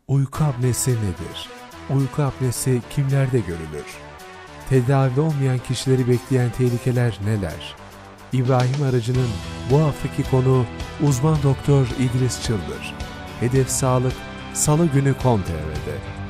Uyku apnesi nedir? Uyku apnesi kimlerde görülür? Tedavi olmayan kişileri bekleyen tehlikeler neler? İbrahim Arıcı'nın bu haftaki konuğu uzman doktor İdris Çıldır. Hedef Sağlık, Salı günü KON TV'de.